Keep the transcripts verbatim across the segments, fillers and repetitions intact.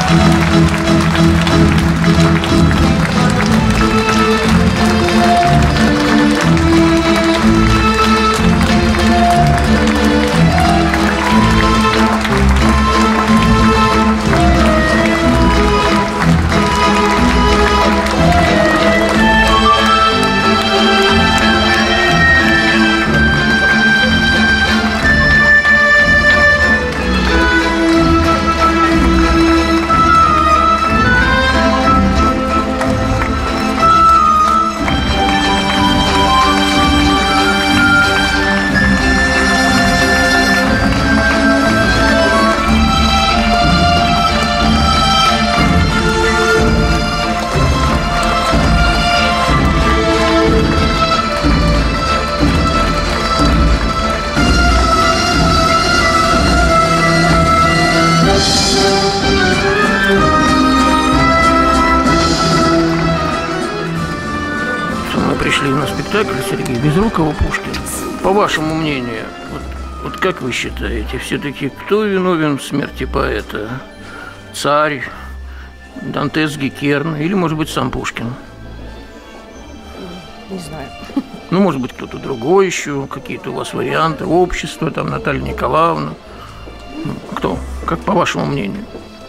Пришли на спектакль Сергея Безрукова «Пушкин». По вашему мнению, вот, вот как вы считаете, все-таки кто виновен в смерти поэта? Царь, Дантес, Геккерн или, может быть, сам Пушкин? Не знаю. Ну, может быть, кто-то другой еще, какие-то у вас варианты, общество, там, Наталья Николаевна. Кто? Как по вашему мнению?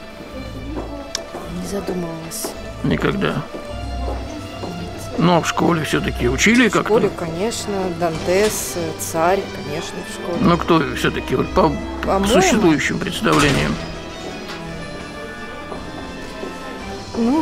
Не задумывалась. Никогда. Но в школе все-таки учили как-то? В школе, конечно, Дантес, Царь, конечно, в школе. Ну, кто все-таки вот по, по существующим представлениям? Ну...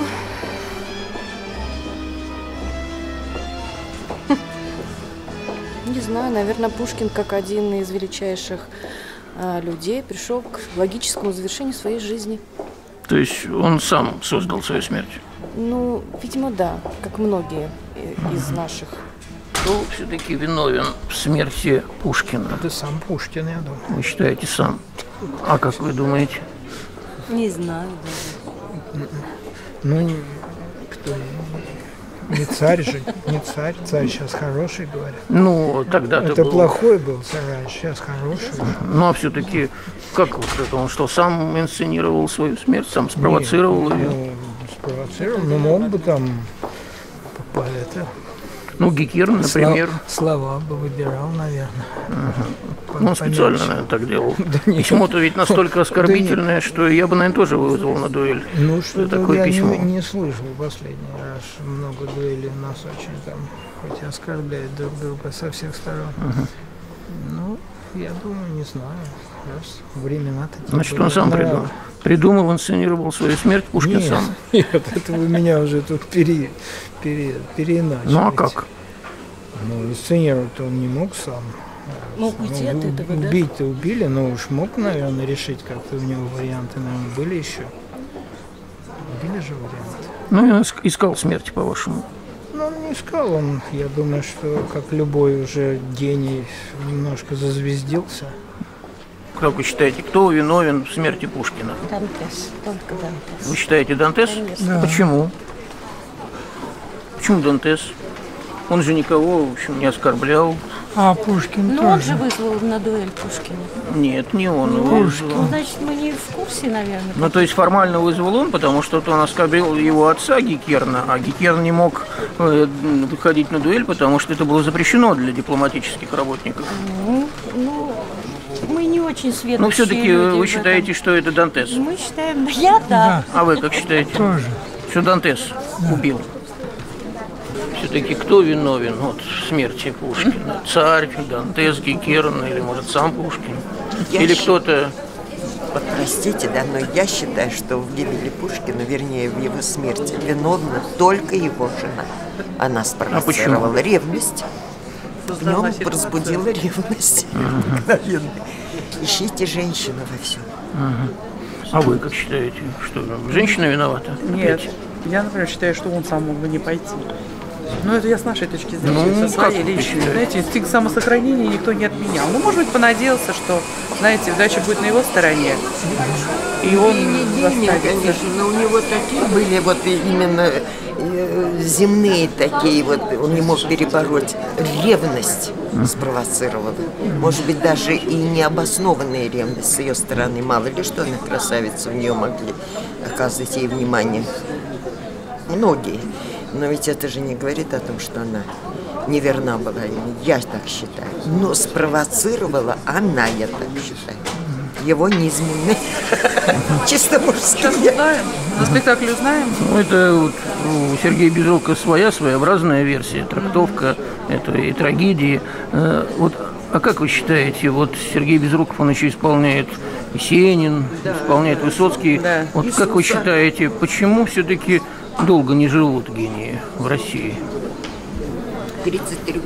Не знаю, наверное, Пушкин, как один из величайших а, людей, пришел к логическому завершению своей жизни. То есть он сам создал свою смерть? Ну, видимо, да, как многие из наших. Кто все-таки виновен в смерти Пушкина? Это сам Пушкин, я думаю. Вы считаете, сам? А как вы думаете? Не знаю даже. Ну, кто? Не царь же, не царь. Царь сейчас хороший, говорят. Ну, тогда-то Это был... плохой был царь, сейчас хороший. Ну, а все-таки, как вот это, он что, сам инсценировал свою смерть, сам спровоцировал Нет, ее? Ну, спровоцировал, но мог бы там по это... Ну, Геккерн, например. Слова бы выбирал, наверное. Угу. Ну, он специально, наверное, так делал. Да письмо-то ведь настолько оскорбительное, да что я бы, наверное, тоже вызвал на дуэль. Ну, что такое я письмо. Не, не слышал последний раз. Много дуэлей у нас очень там, хоть и оскорбляют друг друга со всех сторон. Угу. Ну, я думаю, не знаю. Раз времена такие. Значит, он сам придумал. Придумал, инсценировал свою смерть, Пушкин нет, сам. Нет, это вы меня уже тут пере, пере, переиначиваете. Ну, а как? Ну, инсценировать он не мог сам. Мог уйти от этого, да? Убить-то убили, но уж мог, наверное, решить как-то. У него варианты, наверное, были еще. Были же варианты. Ну, он искал смерти, по-вашему. Ну, он не искал. Он, я думаю, что, как любой уже гений, немножко зазвездился. Как вы считаете, кто виновен в смерти Пушкина? Дантес, только Дантес. Вы считаете, Дантес? Конечно. Да. Почему? Почему Дантес? Он же никого, в общем, не оскорблял. А Пушкин Ну, тоже. он же вызвал на дуэль Пушкина. Нет, не он. Ну, вызвал. ну, значит, мы не в курсе, наверное. Ну, то есть формально вызвал он, потому что он оскорбил его отца Геккерна, а Геккерн не мог э, выходить на дуэль, потому что это было запрещено для дипломатических работников. Ну, ну мы не очень светлые. Ну, все-таки вы считаете, что это Дантес? Мы считаем, я да. А вы как считаете? Тоже. Что Дантес да. убил? Все-таки кто виновен вот, в смерти Пушкина? Царь, Дантес, Геккерн или, может, сам Пушкин? Я или щ... кто-то... Вот простите, да, но я считаю, что в гибели Пушкина, вернее, в его смерти, виновна только его жена. Она спровоцировала а ревность. В нем разбудила ревность. Uh-huh. Ищите женщину во всем. Uh-huh. А вы как считаете, что женщина виновата? Нет, я, например, считаю, что он сам мог бы не пойти. Ну, это я с нашей точки зрения, Ну, со своей как вы личной. считаете? Знаете, инстинкт самосохранения никто не отменял. Ну, может быть, понадеялся, что, знаете, удача будет на его стороне. И он Гений, конечно, но у него такие были вот именно э, земные такие вот, он не мог перебороть, ревность спровоцировала. Может быть, даже и необоснованная ревность с ее стороны. Мало ли что она красавица, у нее могли оказывать ей внимание многие. Но ведь это же не говорит о том, что она неверна была ему. Я так считаю. Но спровоцировала она, я так считаю. Его низменные. Чисто мужские. знаем, на спектакле узнаем. Ну, это вот у Сергея Безрукова своя своеобразная версия, трактовка этой трагедии. Э, Вот, а как вы считаете, вот Сергей Безруков, он еще исполняет Есенин, исполняет Высоцкий. Да. Вот как вы считаете, почему все-таки долго не живут гении в России? тридцать три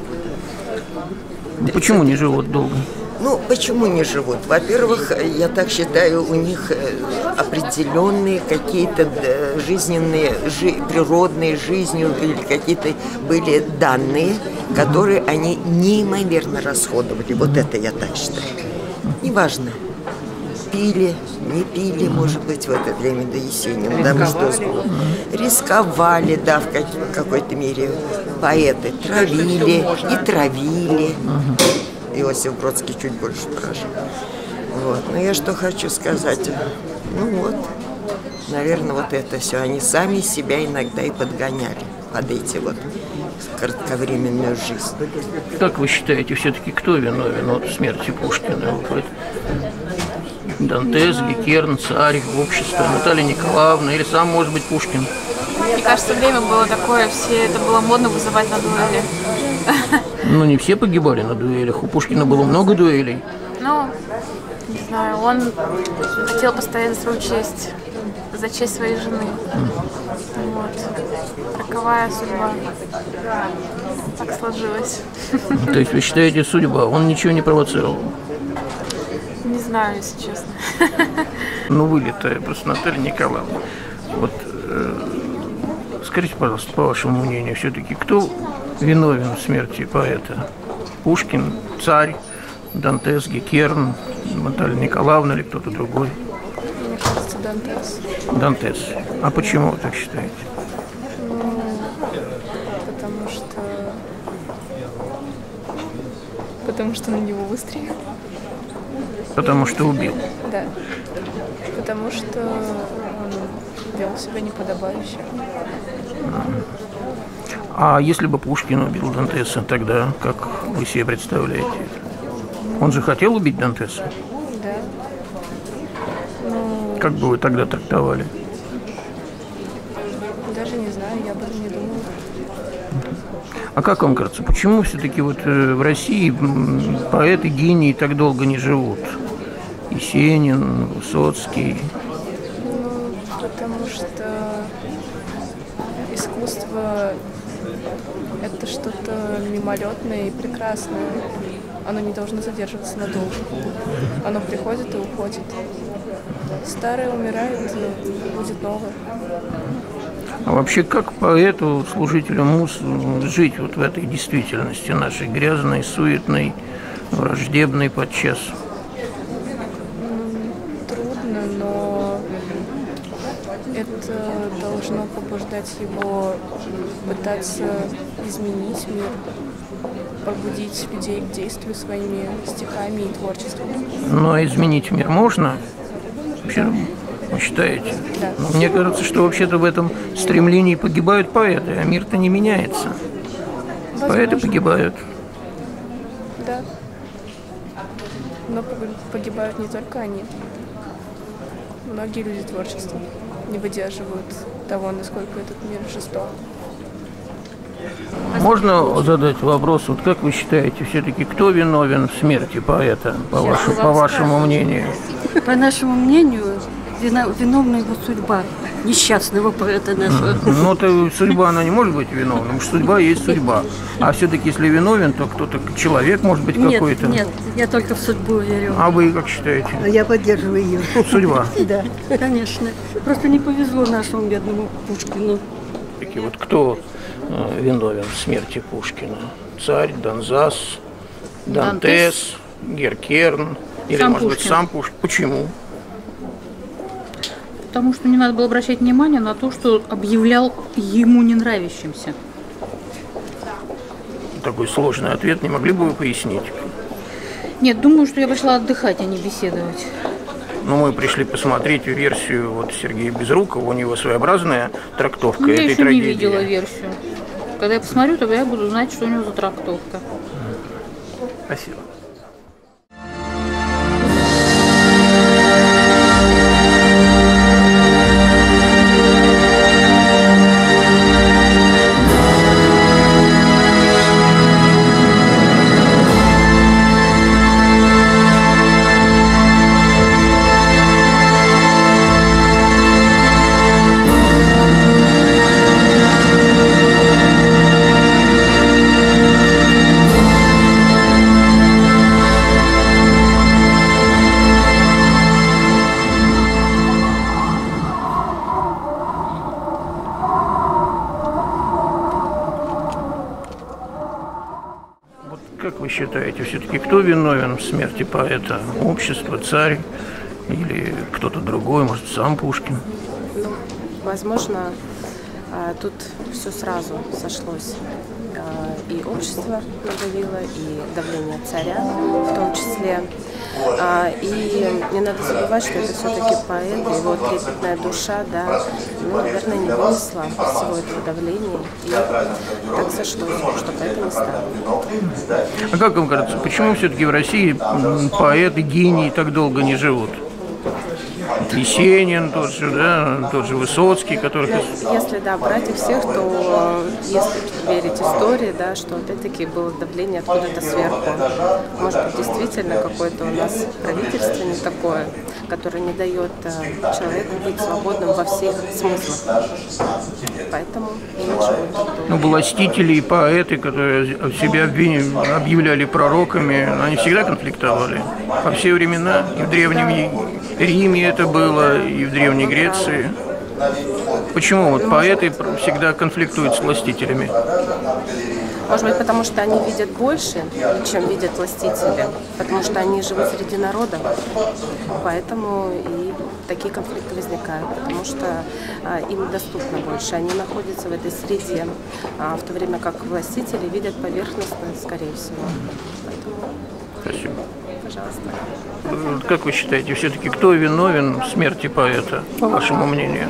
года. Почему не живут долго? Ну, почему не живут? Во-первых, я так считаю, у них определенные какие-то жизненные, жи, природные жизнью или какие-то были данные, которые они неимоверно расходовали. Вот это я так считаю. Неважно, пили, не пили, может быть, в это время до Есенина. Да, что рисковали, да, в какой-то мере. Поэты травили и травили. Иосиф Бродский чуть больше прожил. Вот. Но я что хочу сказать. Ну вот, наверное, вот это все. Они сами себя иногда и подгоняли под эти вот кратковременную жизнь. Как вы считаете, все-таки кто виновен от смерти Пушкина? Вот Дантес, Геккерн, Царь, общество, Наталья Николаевна или сам, может быть, Пушкин? Мне кажется, время было такое, все это было модно вызывать на дуэли. Ну, не все погибали на дуэлях. У Пушкина было много дуэлей. Ну, не знаю, он хотел постоять за свою честь, за честь своей жены. Вот. Роковая судьба. Так сложилось. То есть вы считаете, судьба? Он ничего не провоцировал? Не знаю, если честно. Ну, вылитая просто Наталья Николаевна. Вот, э, скажите, пожалуйста, по вашему мнению, все-таки кто виновен в смерти поэта? Пушкин, Царь, Дантес, Геккерн, Наталья Николаевна или кто-то другой? Мне кажется, Дантес. Дантес. А почему вы так считаете? Ну, потому что... Потому что на него выстрелил. Потому что убил. Да. Потому что он вел себя неподобающе. А если бы Пушкин убил Дантеса, тогда как вы себе представляете это? Он же хотел убить Дантеса? Да. Ну, Как бы вы тогда трактовали? даже не знаю, я об этом не думала. А как вам кажется, почему все-таки вот э, в России м, поэты, гении так долго не живут? Есенин, Высоцкий. Ну, потому что искусство – это что-то мимолетное и прекрасное. Оно не должно задерживаться надолго. Оно приходит и уходит. Старое умирает, будет новое. А вообще, как поэту, служителю муз, жить вот в этой действительности нашей грязной, суетной, враждебной подчас? Трудно, но это должно побуждать его пытаться изменить мир, побудить людей к действию своими стихами и творчеством. Ну, а изменить мир можно? Вообще, вы считаете? Да. Но мне кажется, что вообще-то в этом стремлении погибают поэты, а мир-то не меняется. Возможно. Поэты погибают. Да. Но погибают не только они. Многие люди творчества не выдерживают того, насколько этот мир жесток. Можно задать вопрос, вот как вы считаете, все-таки кто виновен в смерти поэта, по, вашу, по вашему мнению? По нашему мнению, виновна его судьба, несчастного поэта нашего. Ну, то судьба, она не может быть виновна, потому что судьба есть судьба. А все-таки, если виновен, то кто-то, человек, может быть, Нет, какой-то. нет, я только в судьбу верю. А вы как считаете? Я поддерживаю ее. Судьба. Да, конечно. Просто не повезло нашему бедному Пушкину. все-таки, вот кто э, виновен в смерти Пушкина? Царь, Донзас, Дантес, Геркерн или, сам может Пушкин. быть, сам Пушкин? Почему? Потому что не надо было обращать внимание на то, что объявлял ему не нравящимся. Такой сложный ответ, не могли бы вы пояснить? Нет, думаю, что я пришла отдыхать, а не беседовать. Ну, мы пришли посмотреть версию вот Сергея Безрукова, у него своеобразная трактовка Я этой еще трагедии. не видела версию. Когда я посмотрю, тогда я буду знать, что у него за трактовка. Спасибо. Как вы считаете, все-таки кто виновен в смерти поэта? Общество, царь или кто-то другой, может, сам Пушкин? Ну, возможно, тут все сразу сошлось. И общество надавило, и давление царя в том числе. И не надо забывать, что это все-таки поэт, его трепетная душа, да, ну, наверное, не вынесла всего этого давления, и так сошлось, что поэта не стало. А как вам кажется, почему все-таки в России поэты, гении так долго не живут? Есенин тот же, да, тот же Высоцкий, который... Если, да, брать их всех, то если верить истории, да, что опять-таки было давление откуда-то сверху. Может быть, действительно какое-то у нас правительство не такое, которое не дает человеку быть свободным во всех смыслах. Поэтому и не живут. Ну, властители и поэты, которые себя объявляли пророками, они всегда конфликтовали. Во все времена, и в Древнем Риме это было, и в Древней Греции. Почему вот поэты всегда конфликтуют с властителями? Может быть, потому что они видят больше, чем видят властители, потому что они живут среди народа, поэтому и такие конфликты возникают, потому что а, им доступно больше, они находятся в этой среде, а, в то время как властители видят поверхностно, скорее всего. Поэтому... Спасибо. Пожалуйста. Как вы считаете, все-таки кто виновен в смерти поэта, по вашему мнению?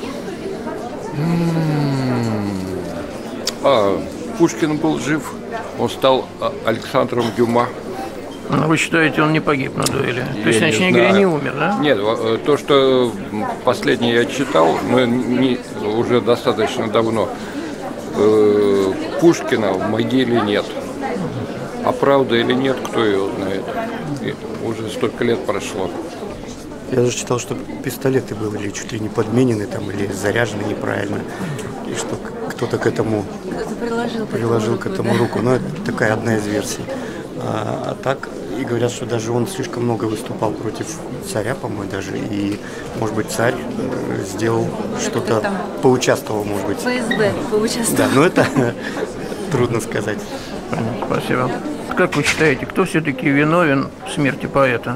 А, Пушкин был жив, он стал Александром Дюма. Вы считаете, он не погиб на дуэли? Я То есть, иначе не говоря, не умер, да? Нет, то, что последнее я читал, но не, уже достаточно давно, э, Пушкина в могиле нет. А правда или нет, кто ее знает. И уже столько лет прошло. Я даже читал, что пистолеты были чуть ли не подменены там, или заряжены неправильно. И что кто-то к этому приложил, приложил к этому руку, руку. да. Но это такая одна из версий. А, а так, и говорят, что даже он слишком много выступал против царя, по-моему, даже. И, может быть, царь сделал что-то, поучаствовал, может быть. ФСБ поучаствовал. Да, но это трудно сказать. Спасибо. Как вы считаете, кто все-таки виновен в смерти поэта?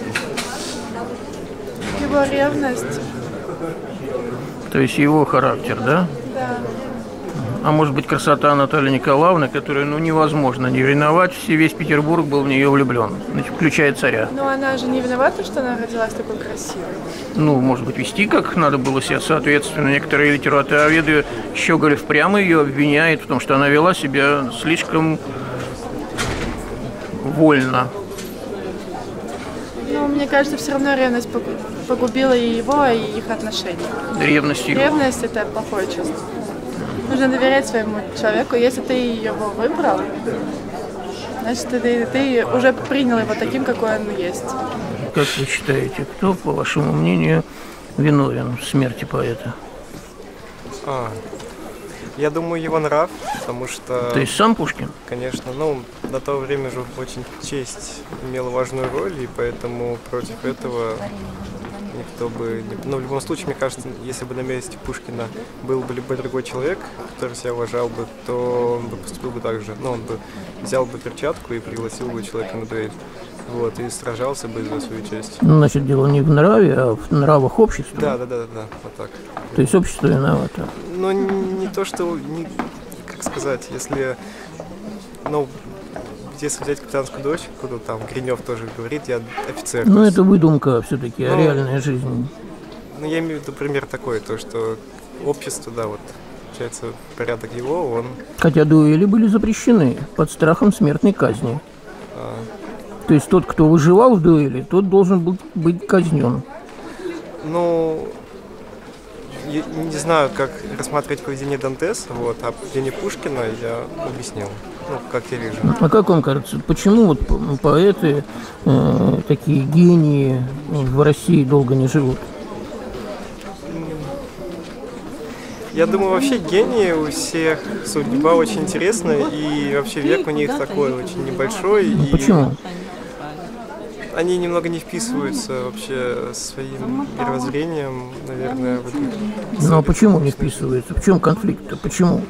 Его ревность. То есть его характер, да? Да. А может быть, красота Натальи Николаевны, которую ну, невозможно не ревновать, все, весь Петербург был в нее влюблен, включая царя. Но она же не виновата, что она родилась такой красивой. Ну, может быть, вести как надо было себя соответственно. Некоторые литературоведы Щеголев прямо ее обвиняет в том, что она вела себя слишком вольно. Ну, мне кажется, все равно ревность погубила и его, и их отношения. Ревность его. Ревность – это плохое чувство. Нужно доверять своему человеку. Если ты его выбрал, значит, ты, ты уже принял его таким, какой он есть. Как вы считаете, кто, по вашему мнению, виновен в смерти поэта? А, я думаю, его нрав, потому что... То есть сам Пушкин? Конечно, ну, на то время же очень честь имела важную роль, и поэтому против этого никто бы... Не... Но в любом случае, мне кажется, если бы на месте Пушкина был бы любой другой человек, который себя уважал бы, то он бы поступил бы так же. Ну, он бы взял бы перчатку и пригласил бы человека на дуэль. Вот, и сражался бы за свою честь. Ну, значит, дело не в нраве, а в нравах общества. Да, да, да, да, да, вот так. То есть общество виновато. Ну, не, не то, что... Не, как сказать, если... Ну, если взять «Капитанскую дочь», куда там Гринев тоже говорит, я офицер. Ну, это выдумка все-таки, ну, реальная жизнь. Ну, я имею в виду пример такой, то, что общество, да, вот, получается, порядок его, он... Хотя дуэли были запрещены под страхом смертной казни. А... То есть тот, кто выживал в дуэли, тот должен был быть казнен. Ну, я не знаю, как рассматривать поведение Дантеса, вот, а поведение Пушкина я объяснил, ну, как я вижу. А как вам кажется, почему вот поэты, э, такие гении в России долго не живут? Я думаю, вообще гении у всех судьба очень интересная, и вообще век у них такой очень небольшой. Почему? Они немного не вписываются вообще своим мировоззрением, наверное. В этом. Ну а почему не вписываются? В чем конфликт-то? Почему?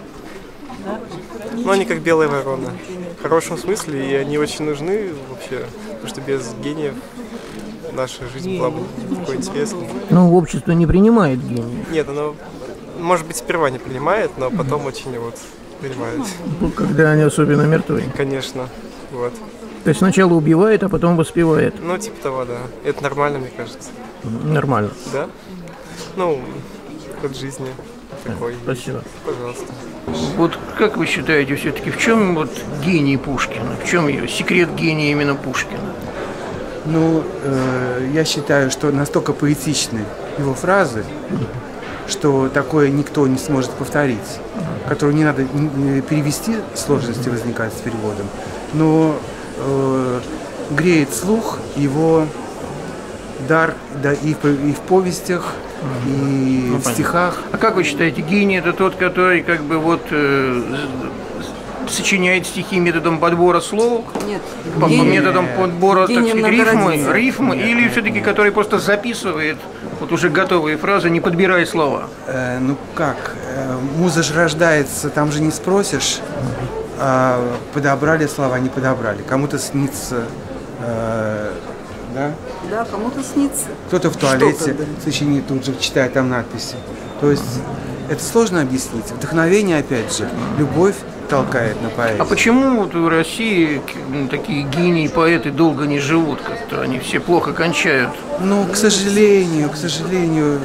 Ну, они как белая ворона. В хорошем смысле, и они очень нужны вообще, потому что без гениев наша жизнь была бы такой интересной. Ну, общество не принимает гениев. Нет, оно, может быть, сперва не принимает, но потом очень вот принимает. Когда они особенно мертвы? Конечно, вот. То есть сначала убивает, а потом воспевает? Ну, типа того, да. Это нормально, мне кажется. Нормально. Да? Ну, ход жизни такой. Спасибо. Пожалуйста. Вот как вы считаете, все-таки в чем вот гений Пушкина? В чем ее секрет гения именно Пушкина? Ну, э, я считаю, что настолько поэтичны его фразы, что такое никто не сможет повторить, которую не надо перевести, сложности возникают с переводом, но э, греет слух его дар, да, и, в, и в повестях, и ну, в понятно. Стихах. А как вы считаете, гений это тот, который как бы вот э, сочиняет стихи методом подбора слов? Нет. По, гений, методом подбора так сказать, рифмы, рифмы Нет. Или все-таки который просто записывает вот уже готовые фразы, не подбирая слова? Э, ну как, э, муза же рождается, там же не спросишь, э, подобрали слова, не подобрали. Кому-то снится, э, да? Да, кому-то снится. Кто-то в туалете в течение тут же читает там надписи. То есть это сложно объяснить. Вдохновение, опять же, любовь толкает на поэзию. А почему вот в России такие гении поэты долго не живут как-то? Они все плохо кончают. Ну, к сожалению, к сожалению,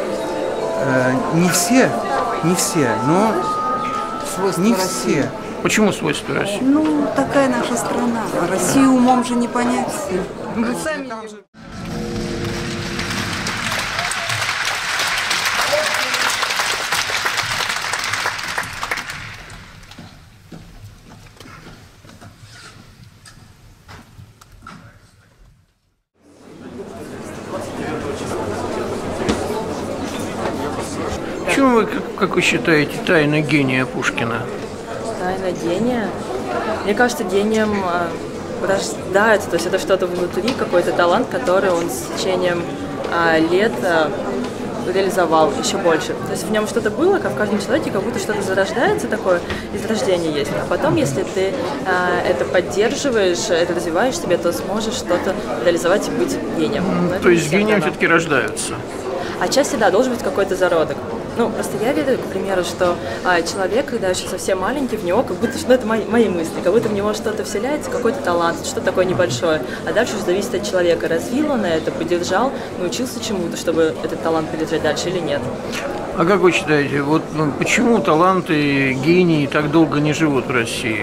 э, не все, не все, но свойства не России. все. Почему свойства России? Ну, такая наша страна. Россию умом же не понять. Вы сами... В чем вы, как, как вы считаете, тайна гения Пушкина? Тайна гения? Мне кажется, гением э, рождается, то есть это что-то внутри, какой-то талант, который он с течением э, лет э, реализовал еще больше. То есть в нем что-то было, как в каждом человеке, как будто что-то зарождается такое, из рождения есть. А потом, если ты э, это поддерживаешь, это развиваешь в себе, то сможешь что-то реализовать и быть гением. Но то есть гением все-таки рождаются? Отчасти, да, должен быть какой-то зародок. Ну, просто я верю, к примеру, что а, человек, когда еще совсем маленький, в него как будто, ну, это мои, мои мысли, как будто в него что-то вселяется, какой-то талант, что-то такое небольшое. А дальше уже зависит от человека, развил он это, поддержал, научился чему-то, чтобы этот талант передать дальше или нет. А как вы считаете, вот ну, почему таланты, гении так долго не живут в России?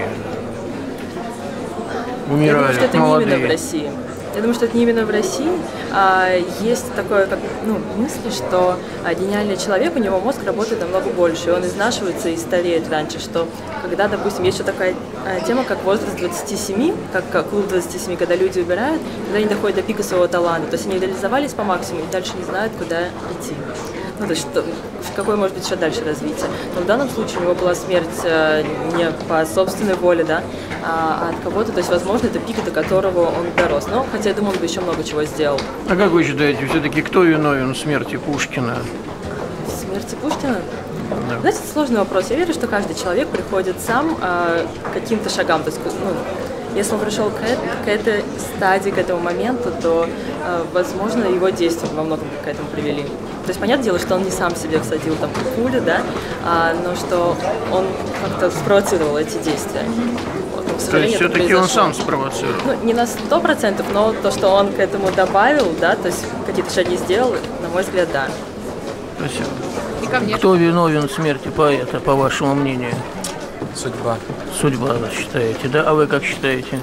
Умирают, я думаю, что это молодые. Не именно в России. Я думаю, что это не именно в России. А, есть такое, как, ну, мысль, что а, гениальный человек, у него мозг работает намного больше, и он изнашивается и стареет раньше, что когда, допустим, есть еще такая а, тема, как возраст двадцати семи, как, как клуб двадцати семи, когда люди убирают, когда они доходят до пика своего таланта, то есть они реализовались по максимуму и дальше не знают, куда идти. ну, то есть, что, какое может быть еще дальше развитие. Но в данном случае у него была смерть э, не по собственной воле, да, а от кого-то, то есть, возможно, это пик, до которого он дорос. Но, хотя, я думаю, он бы еще много чего сделал. А как вы считаете, все-таки кто виновен в смерти Пушкина? В смерти Пушкина? Да. Знаете, это сложный вопрос. Я верю, что каждый человек приходит сам э, к каким-то шагам. То есть, ну, если он пришел к, это, к этой стадии, к этому моменту, то, э, возможно, его действия во многом к этому привели. То есть, понятное дело, что он не сам себе всадил там пулю, да, а, но что он как-то спровоцировал эти действия. Вот, но, к то есть, все-таки он сам спровоцировал? Ну, не на сто процентов, но то, что он к этому добавил, да, то есть какие-то шаги сделал, на мой взгляд, да. Спасибо. Кто виновен в смерти поэта, по вашему мнению? Судьба. Судьба, вы считаете, да? А вы как считаете?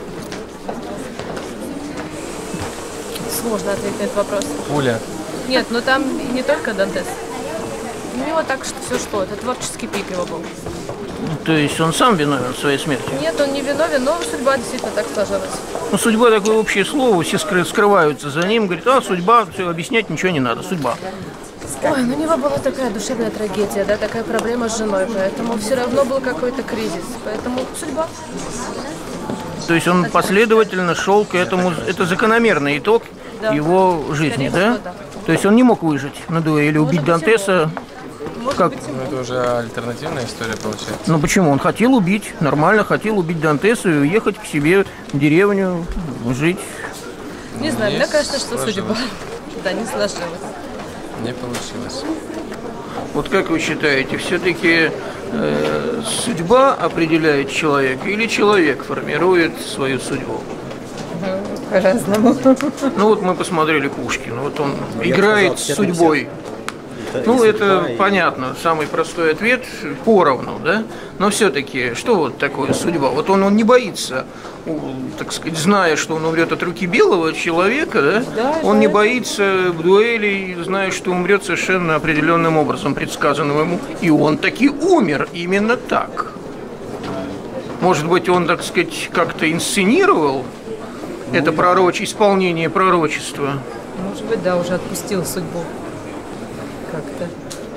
Сложно ответить на этот вопрос. Пуля. Нет, но там не только Дантес. У него так что все шло, это творческий пик его был. То есть он сам виновен в своей смерти? Нет, он не виновен, но судьба действительно так сложилась. Ну, судьба такое общее слово, все скрываются за ним, говорят, а, судьба, все, объяснять ничего не надо, судьба. Ой, ну у него была такая душевная трагедия, да, такая проблема с женой, поэтому все равно был какой-то кризис, поэтому судьба. То есть он последовательно шел к этому, это закономерный итог да. его жизни, да? да? То есть он не мог выжить на дуэли, убить быть, Дантеса. Как? Ну, это уже альтернативная история получается. Ну почему? Он хотел убить, нормально хотел убить Дантеса и уехать к себе в деревню, жить. Не знаю, не мне кажется, что сложилось. Судьба. Да, не сложилось. Не получилось. Вот как вы считаете, все-таки э, судьба определяет человека или человек формирует свою судьбу? По-разному. Ну вот мы посмотрели Пушкина, вот он Я играет с судьбой. Это ну, это и... понятно, самый простой ответ – поровну, да? Но все-таки, что вот такое судьба? Вот он, он не боится, так сказать, зная, что он умрет от руки белого человека, да? Да, он да. не боится в дуэли, зная, что умрет совершенно определенным образом, предсказанным ему. И он таки умер именно так. Может быть, он, так сказать, как-то инсценировал ну, это пророч... исполнение пророчества? Может быть, да, уже отпустил судьбу. Как-то.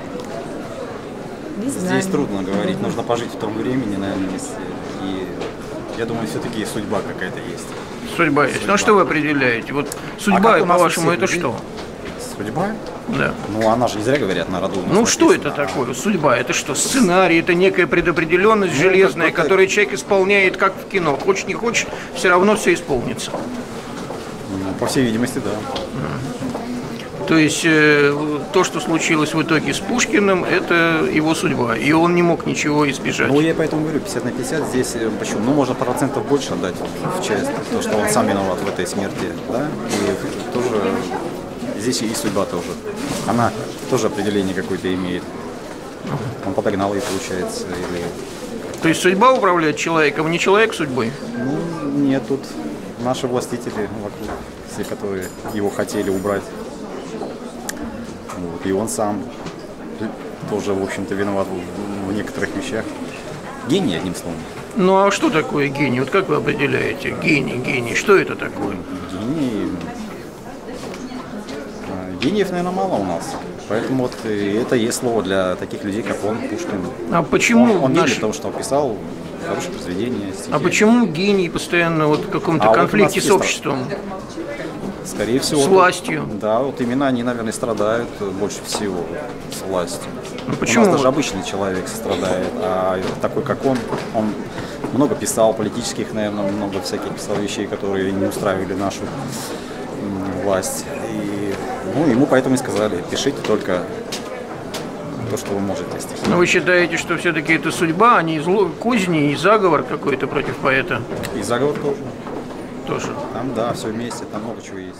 Не знаю. Здесь трудно говорить, нужно пожить в том времени, наверное, и я думаю, все-таки судьба какая-то есть. Судьба есть. Судьба. Ну, что вы определяете? Вот судьба, а по-вашему, это людей? Что? Судьба? Да. Ну, она же не зря говорят на роду. Ну, что это такое? Судьба, это что? Сценарий, это некая предопределенность ну, железная, которую человек исполняет, как в кино. Хочешь, не хочешь, все равно все исполнится. Ну, по всей видимости, да. То есть э, то, что случилось в итоге с Пушкиным, это его судьба, и он не мог ничего избежать. Ну, я поэтому говорю, пятьдесят на пятьдесят здесь, почему? Ну, можно процентов больше отдать в часть, то, что он сам виноват в этой смерти, да, и тоже, здесь и судьба тоже. Она тоже определение какое-то имеет. Он подогнал ее, получается, или... То есть судьба управляет человеком, не человек судьбой? Ну, нет, тут наши властители вокруг, все, которые его хотели убрать. Вот, и он сам тоже, в общем-то, виноват в, в некоторых вещах. Гений, одним словом. Ну а что такое гений? Вот как вы определяете? Гений, гений. Что это такое? Гений... Гениев, наверное, мало у нас. Поэтому вот это есть слово для таких людей, как он, Пушкин. А почему? Он, он наш... гений, потому что он писал хорошие произведения, стихи. А почему гений постоянно вот в каком-то а конфликте вот с обществом? Скорее всего. С властью. Вот, да, вот именно они, наверное, страдают больше всего с властью. Ну, почему? У нас даже обычный человек страдает, а такой, как он, он много писал политических, наверное, много всяких писал вещей, которые не устраивали нашу власть. И, ну, ему поэтому и сказали, пишите только то, что вы можете. Но вы считаете, что все-таки это судьба, а не зло, козни и заговор какой-то против поэта? И заговор тоже. Тоже. Там, да, все вместе, там много чего есть.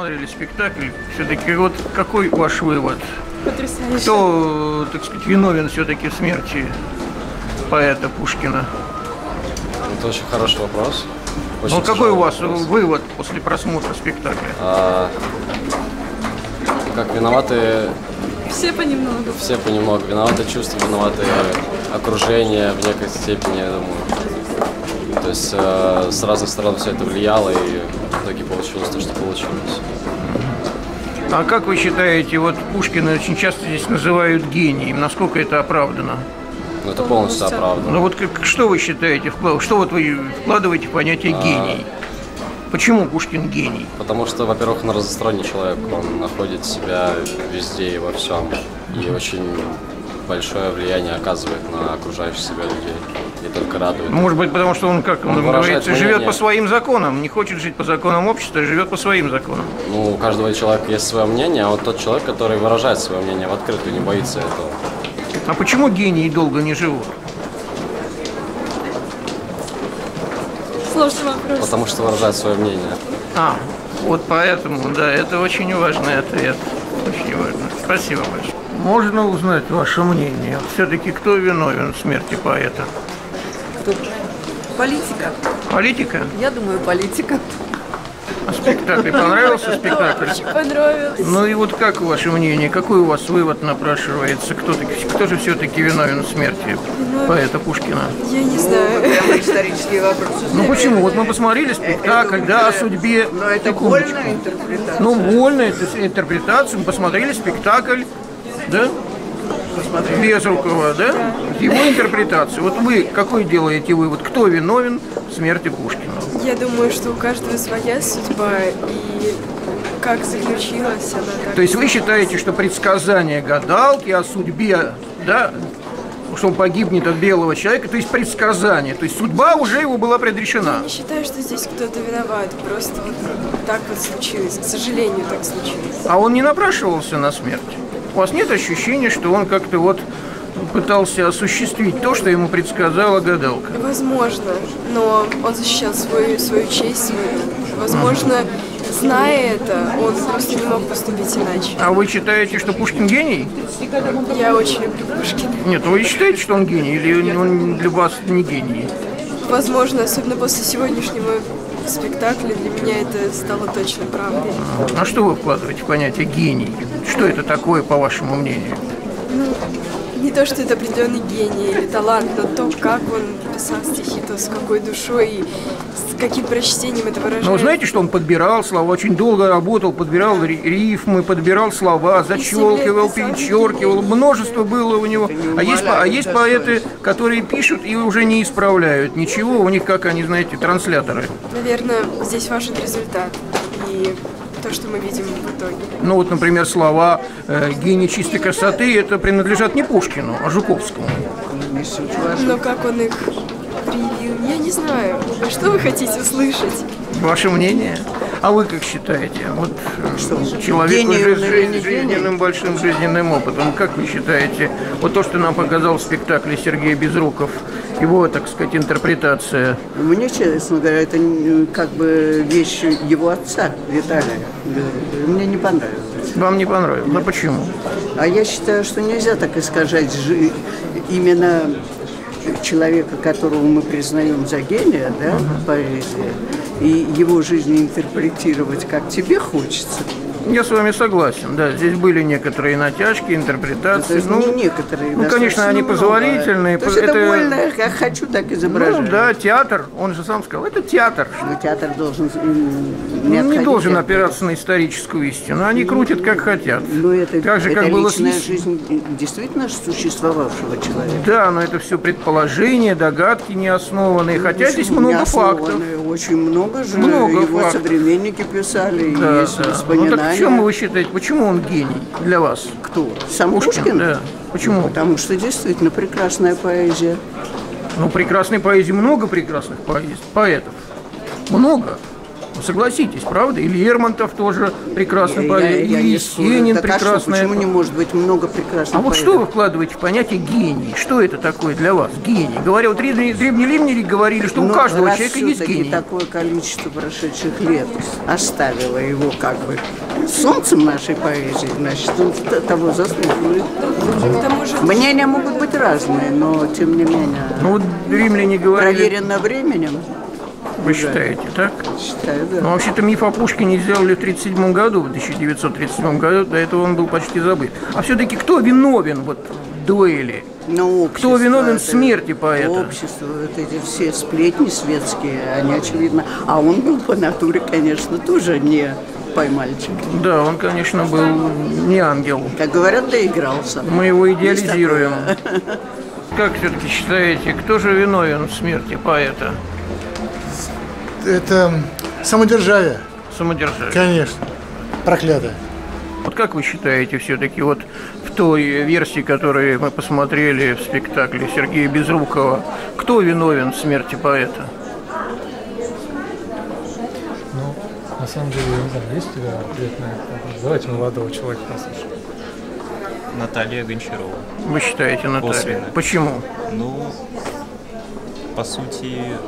посмотрели спектакль. Все-таки вот какой ваш вывод? Потрясающе. Кто, так сказать, виновен все-таки в смерти поэта Пушкина? Это очень хороший вопрос. Очень ну, какой у вас вопрос. вывод после просмотра спектакля? А, как виноваты... Все понемногу. Все понемногу. Виноваты чувства, виноваты окружение в некой степени, я думаю. То есть э, с разных сторон все это влияло, и в итоге получилось то, что получилось. А как вы считаете, вот Пушкина очень часто здесь называют гением, насколько это оправдано? Ну, это полностью оправдано. Ну вот как, что вы считаете, что вот вы вкладываете в понятие А... гений? Почему Пушкин гений? Потому что, во-первых, он разносторонний человек, он находит себя везде и во всем, и очень большое влияние оказывает на окружающих себя людей, и только радует. Может быть, потому что он, как он, он говорится, живет мнение. по своим законам, не хочет жить по законам общества, а живет по своим законам. Ну, у каждого человека есть свое мнение, а вот тот человек, который выражает свое мнение в открытую, не боится этого. А почему гении долго не живут? Сложный вопрос. Потому что выражает свое мнение. А, вот поэтому, да, это очень важный ответ. Очень важно. Спасибо большое. Можно узнать ваше мнение? Все-таки кто виновен в смерти поэта? Кто? Политика. Политика? Я думаю, политика. А спектакль понравился? Спектакль? Очень понравился. Ну и вот как ваше мнение? Какой у вас вывод напрашивается? Кто, кто же все-таки виновен в смерти поэта Пушкина? Я не знаю. Прямо исторические вопросы. Ну почему? Вот мы посмотрели спектакль, да, о судьбе. Но это вольная интерпретация. Ну, вольная интерпретация. Мы посмотрели спектакль, да? Безрукова, да? Его интерпретацию. Вот вы какой делаете вывод? Кто виновен в смерти Пушкина? Я думаю, что у каждого своя судьба, и как заключилась она так. То есть вы считаете, что предсказание гадалки о судьбе, да, что он погибнет от белого человека, то есть предсказание, то есть судьба уже его была предрешена? Я не считаю, что здесь кто-то виноват, просто вот так вот случилось, к сожалению, так случилось. А он не напрашивался на смерть? У вас нет ощущения, что он как-то вот пытался осуществить то, что ему предсказала гадалка? Возможно, но он защищал свою, свою честь, свою. Возможно, зная это, он просто не мог поступить иначе. А вы считаете, что Пушкин гений? Я очень люблю Пушкина. Нет, вы считаете, что он гений, или он для вас не гений? Возможно, особенно после сегодняшнего спектакля, для меня это стало точно правдой. А что вы вкладываете в понятие гений? Что это такое, по вашему мнению? Ну, не то, что это определенный гений или талант, но то, как он писал стихи, то с какой душой и с каким прочтением это выражается. Ну, знаете, что он подбирал слова, очень долго работал, подбирал рифмы, подбирал слова, зачелкивал, перечеркивал, множество было у него. А есть, а есть поэты, которые пишут и уже не исправляют ничего, у них, как они, знаете, трансляторы. Наверное, здесь важен результат и то, что мы видим в итоге. Ну вот, например, слова э, «гений чистой красоты» это принадлежат не Пушкину, а Жуковскому. Но как он их привил, я не знаю. Что вы хотите услышать? Ваше мнение? А вы как считаете? Вот что, человек уже с жизнь, жизненным, большим жизненным опытом, как вы считаете, вот то, что нам показал в спектакле Сергей Безруков, его, так сказать, интерпретация? Мне, честно говоря, это как бы вещь его отца, Виталия. Мне не понравилось. Вам не понравилось? А почему? А я считаю, что нельзя так искажать жи- именно человека, которого мы признаем за гения, да, uh-huh. поэзии, и его жизнь интерпретировать, как тебе хочется. Я с вами согласен, да, здесь были некоторые натяжки, интерпретации. Ну, не некоторые, ну, конечно, они позволительные. То есть это, это вольно, как хочу, так изображаю. Ну, да, театр, он же сам сказал, это театр. Но театр должен не, не должен опираться на историческую истину, они ну, крутят, как хотят. Ну, это, так же, это как было личная с... жизнь действительно существовавшего человека. Да, но это все предположения, догадки неоснованные, хотя ну, здесь много фактов. Очень много же, много его фактов. Современники писали, да, есть да. воспоминания. Ну, так в чем вы считаете, почему он гений для вас? Кто? Сам Пушкин? Пушкин? Да. Почему? Потому что действительно прекрасная поэзия. Ну, прекрасной поэзии много прекрасных поэтов. Много. Согласитесь, правда? И Лермонтов тоже прекрасный Я- поэт, я- я и не спорю. Есенин Так а что, прекрасный. почему не может быть много прекрасных А вот поэтов? что вы вкладываете в понятие гений? Что это такое для вас, гений? Говоря, вот древние, древние римляне говорили, что у Ну, каждого раз человека есть всё-таки гений. такое количество прошедших лет оставило его как бы солнцем нашей поэзии, значит, он т- того заслуживает. Мнения могут быть разные, но тем не менее. Ну вот римляне говорили... Проверено временем. Вы Да. считаете, так? Считаю, да. Ну, вообще-то миф о Пушкине сделали в тридцать седьмом году, в тысяча девятьсот тридцать седьмом году, до этого он был почти забыт. А все-таки кто виновен вот в дуэли? Ну, Кто виновен в смерти поэта? Общество, вот эти все сплетни светские, они очевидно. А он был по натуре, конечно, тоже не поймальчик. Да, он, конечно, был не ангел. Как говорят, доигрался. Мы его Есть идеализируем. такое. Как все-таки считаете, кто же виновен в смерти поэта? Это самодержавие. Самодержавие. Конечно. Проклятое. Вот как вы считаете, все-таки вот в той версии, которую мы посмотрели в спектакле Сергея Безрукова, кто виновен в смерти поэта? Ну, на самом деле, я не знаю, есть у тебя ответ на этот вопрос? Давайте молодого человека послушаем. Наталья Гончарова. Вы считаете, Наталья? Косвенно. Почему? Ну, по сути,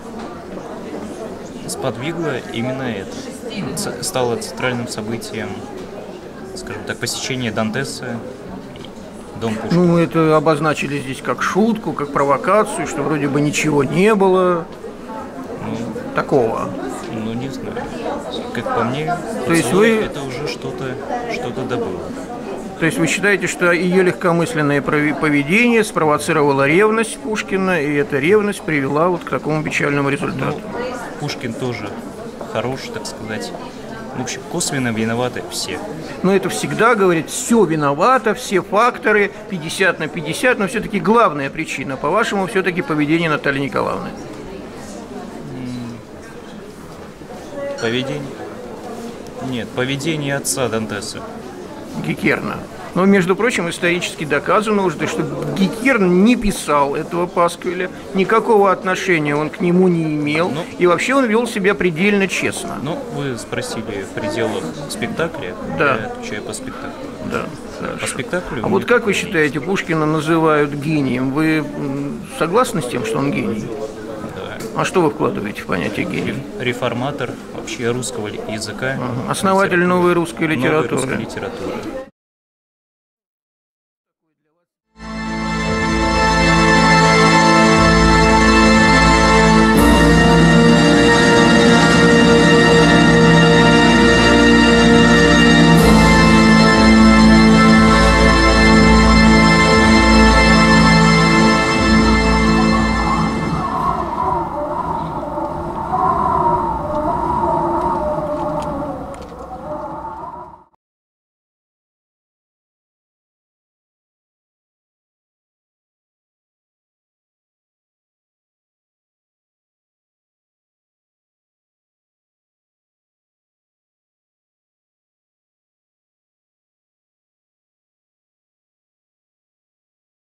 сподвигло именно это. Ц- Стало центральным событием, скажем так, посещение Дантеса, дом Пушкина. Ну, это обозначили здесь как шутку, как провокацию, что вроде бы ничего не было такого. Ну, не знаю. Как по мне, То есть поцелуй вы- это уже что-то что-то добыло. То есть вы считаете, что ее легкомысленное прови- поведение спровоцировало ревность Пушкина, и эта ревность привела вот к такому печальному результату? Пушкин тоже хорош, так сказать. В общем, косвенно виноваты все. Но это всегда, говорит, все виновато, все факторы, пятьдесят на пятьдесят, но все-таки главная причина, по-вашему, все-таки поведение Натальи Николаевны. Поведение? Нет, поведение отца Дантеса. Геккерна. Но, между прочим, исторически доказано уже, что Геккерн не писал этого пасквиля, никакого отношения он к нему не имел, и вообще он вел себя предельно честно. Ну, вы спросили в пределах спектакля, Да. я отвечаю по спектаклю. Да. По спектаклю. А вот как вы считаете, Пушкина называют гением? Вы м, согласны с тем, что он гений? Да. А что вы вкладываете в понятие гений? Реформатор вообще русского языка. Основатель новой русской Новой литературы. русской литературы.